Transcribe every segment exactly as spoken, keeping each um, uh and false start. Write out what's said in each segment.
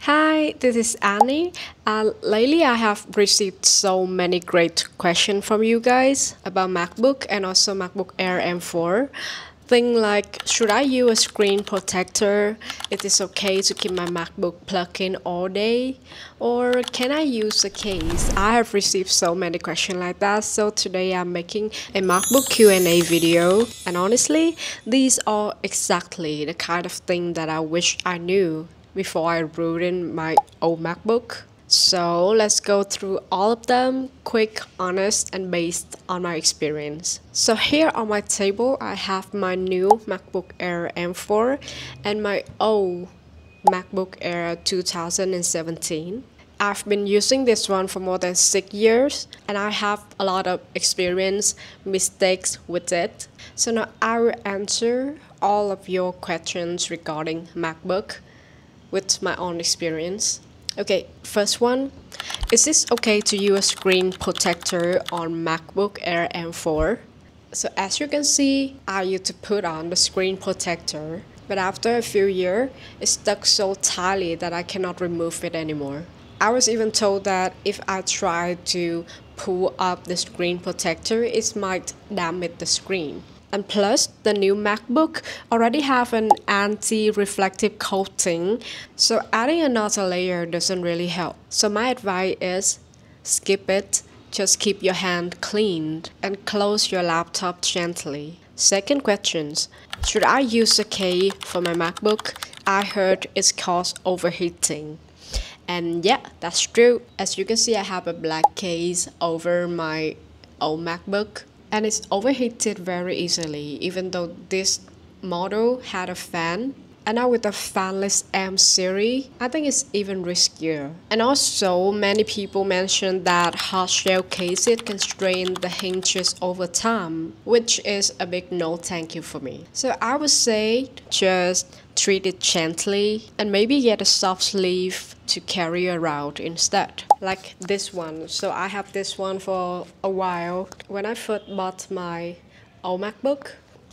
Hi, this is Annie. Uh, lately, I have received so many great questions from you guys about MacBook and also MacBook Air M four. Thing like, should I use a screen protector? It is okay to keep my MacBook plugged in all day? Or can I use a case? I have received so many questions like that, so today I'm making a MacBook Q and A video. And honestly, these are exactly the kind of thing that I wish I knew before I ruined my old MacBook. So let's go through all of them, quick, honest, and based on my experience. So here on my table, I have my new MacBook Air M four and my old MacBook Air two thousand seventeen. I've been using this one for more than six years and I have a lot of experience, mistakes with it. So now I will answer all of your questions regarding MacBook with my own experience. Okay, first one, is this okay to use a screen protector on MacBook Air M four? So as you can see, I used to put on the screen protector, but after a few years, it stuck so tightly that I cannot remove it anymore. I was even told that if I try to pull up the screen protector, it might damage the screen. And plus, the new MacBook already have an anti-reflective coating, so adding another layer doesn't really help. So my advice is, skip it, just keep your hand clean and close your laptop gently. Second questions, should I use a case for my MacBook? I heard it's caused overheating. And yeah, that's true. As you can see, I have a black case over my old MacBook. And it's overheated very easily, even though this model had a fan. And now with the fanless M series, I think it's even riskier. And also, many people mentioned that hard shell cases can strain the hinges over time, which is a big no thank you for me. So I would say just treat it gently and maybe get a soft sleeve to carry around instead, like this one. So I have this one for a while. When I first bought my old MacBook.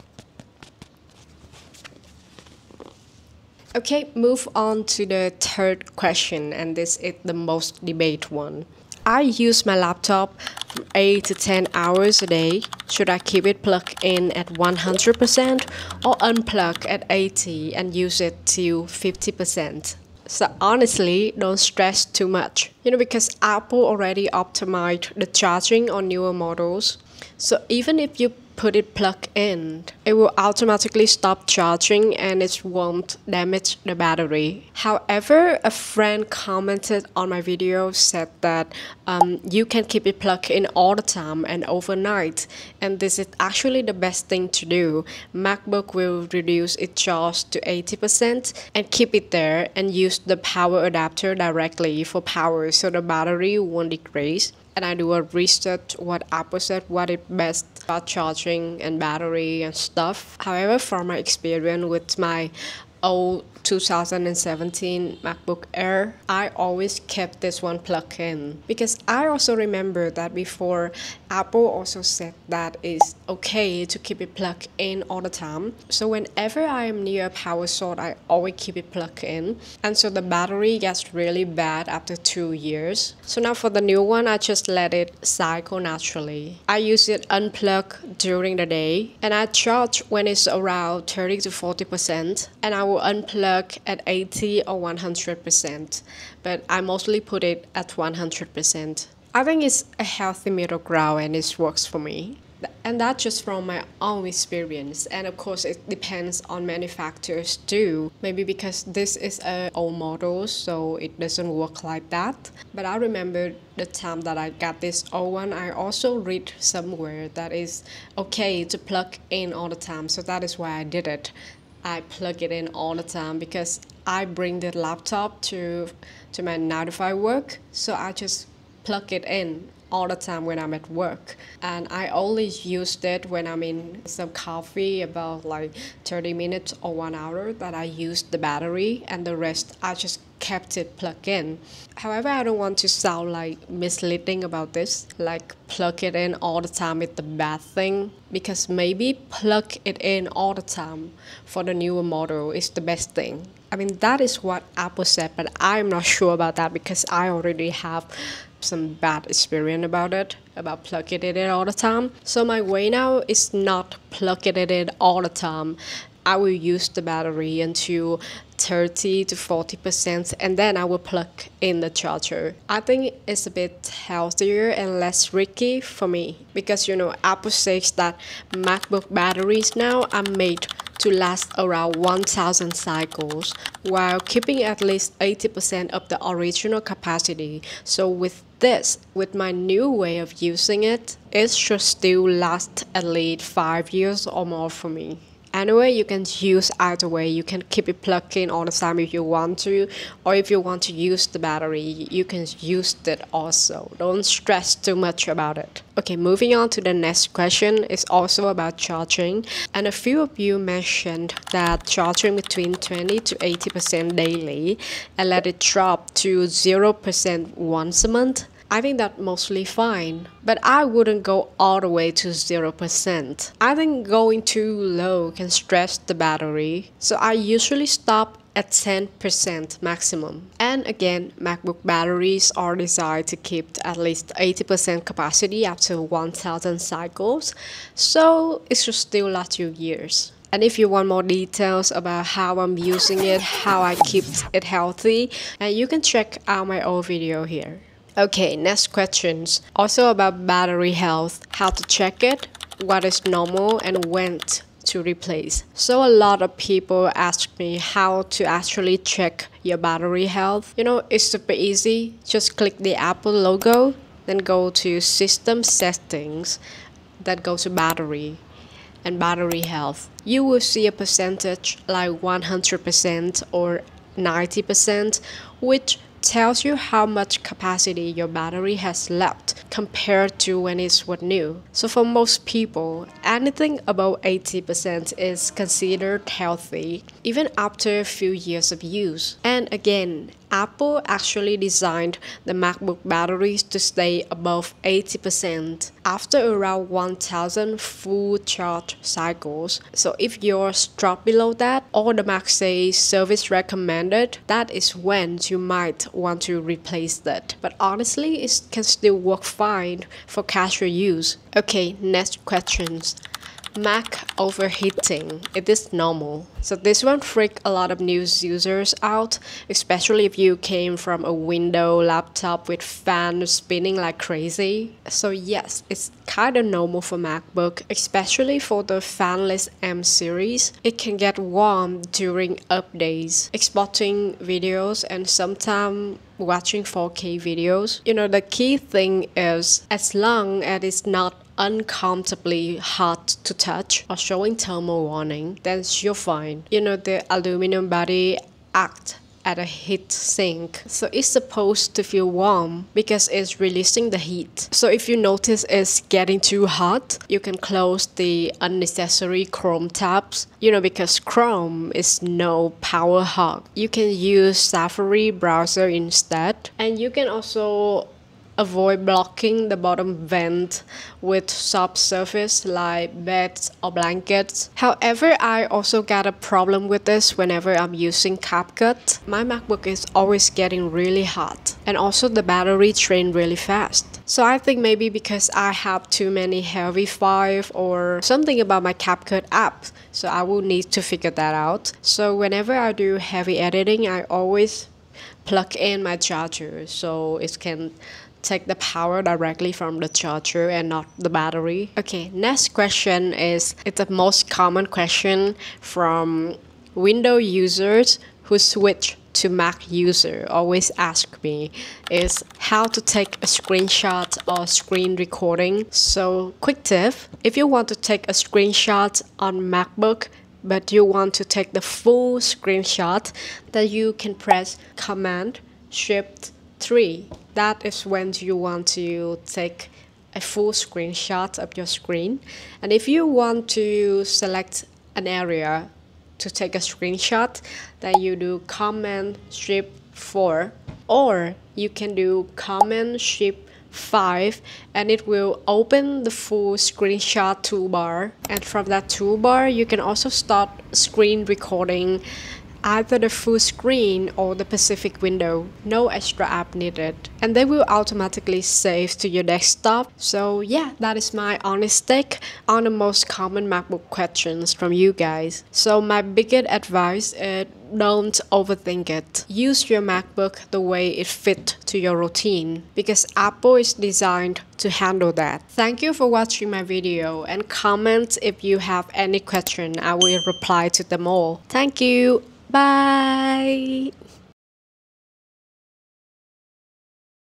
Okay, move on to the third question, and this is the most debate one. I use my laptop from eight to ten hours a day. Should I keep it plugged in at one hundred percent or unplug at eighty and use it to fifty percent? So honestly, don't stress too much. You know, because Apple already optimized the charging on newer models. So even if you put it plugged in, it will automatically stop charging and it won't damage the battery. However, a friend commented on my video said that um, you can keep it plugged in all the time and overnight, and this is actually the best thing to do. MacBook will reduce its charge to eighty percent and keep it there and use the power adapter directly for power so the battery won't decrease. And I do a research what Apple said, what is best about charging and battery and stuff. However, from my experience with my old two thousand seventeen MacBook Air, I always kept this one plugged in because I also remember that before Apple also said that it's okay to keep it plugged in all the time. So whenever I am near a power source, I always keep it plugged in, and so the battery gets really bad after two years. So now for the new one, I just let it cycle naturally. I use it unplugged during the day and I charge when it's around thirty to forty percent, and I will unplug at eighty or one hundred percent, but I mostly put it at one hundred percent. I think it's a healthy middle ground and it works for me. And that's just from my own experience, and of course it depends on many factors too. Maybe because this is an old model, so it doesn't work like that. But I remember the time that I got this old one, I also read somewhere that it's okay to plug in all the time, so that is why I did it. I plug it in all the time because I bring the laptop to to my nine to five work, so I just plug it in all the time when I'm at work. And I only used it when I'm in some coffee, about like thirty minutes or one hour that I use the battery, and the rest I just kept it plugged in. However, I don't want to sound like misleading about this, like plug it in all the time is the bad thing, because maybe plug it in all the time for the newer model is the best thing. I mean, that is what Apple said, but I'm not sure about that because I already have some bad experience about it, about plugging it in all the time. So my way now is not plugging it in all the time. I will use the battery until thirty to forty percent and then I will plug in the charger. I think it's a bit healthier and less risky for me because, you know, Apple says that MacBook batteries now are made to last around one thousand cycles while keeping at least eighty percent of the original capacity. So with this, with my new way of using it, it should still last at least five years or more for me. Anyway, you can use either way. You can keep it plugged in all the time if you want to, or if you want to use the battery, you can use it also. Don't stress too much about it. Okay, moving on to the next question is also about charging. And a few of you mentioned that charging between twenty to eighty percent daily and let it drop to zero percent once a month. I think that's mostly fine, but I wouldn't go all the way to zero percent. I think going too low can stress the battery, so I usually stop at ten percent maximum. And again, MacBook batteries are designed to keep at least eighty percent capacity after one thousand cycles, so it should still last you years. And if you want more details about how I'm using it, how I keep it healthy, and you can check out my old video here. Okay, next questions. Also about battery health, how to check it, what is normal, and when to replace. So a lot of people ask me how to actually check your battery health. You know, it's super easy. Just click the Apple logo, then go to System Settings, then go to Battery and Battery Health. You will see a percentage like one hundred percent or ninety percent, which tells you how much capacity your battery has left compared to when it was new. So for most people, anything above eighty percent is considered healthy, even after a few years of use. And again, Apple actually designed the MacBook batteries to stay above eighty percent after around one thousand full charge cycles. So if yours drop below that, or the Mac says service recommended, that is when you might want to replace that. But honestly, it can still work fine for casual use. Okay, next questions. Mac overheating, it is normal. So this one freaked a lot of news users out, especially if you came from a Windows laptop with fans spinning like crazy. So yes, it's kind of normal for MacBook, especially for the fanless M series. It can get warm during updates, exporting videos, and sometimes watching four K videos. You know, the key thing is as long as it's not uncomfortably hot to touch or showing thermal warning, then you're fine. You know, the aluminum body acts at a heat sink, so it's supposed to feel warm because it's releasing the heat. So if you notice it's getting too hot, you can close the unnecessary Chrome tabs, you know, because Chrome is no power hog. You can use Safari browser instead, and you can also avoid blocking the bottom vent with soft surface like beds or blankets. However, I also got a problem with this whenever I'm using CapCut. My MacBook is always getting really hot, and also the battery drains really fast. So I think maybe because I have too many heavy files or something about my CapCut app, so I will need to figure that out. So whenever I do heavy editing, I always plug in my charger so it can take the power directly from the charger and not the battery. Okay, next question is, it's the most common question from Windows users who switch to Mac user always ask me is how to take a screenshot or screen recording. So quick tip, if you want to take a screenshot on MacBook but you want to take the full screenshot, then you can press Command Shift three. That is when you want to take a full screenshot of your screen. And if you want to select an area to take a screenshot, then you do Command Shift four, or you can do Command Shift five and it will open the full screenshot toolbar, and from that toolbar you can also start screen recording either the full screen or the specific window. No extra app needed, and they will automatically save to your desktop. So yeah, that is my honest take on the most common MacBook questions from you guys. So my biggest advice is don't overthink it. Use your MacBook the way it fits to your routine, because Apple is designed to handle that. Thank you for watching my video, and comment if you have any question. I will reply to them all. Thank you. Bye.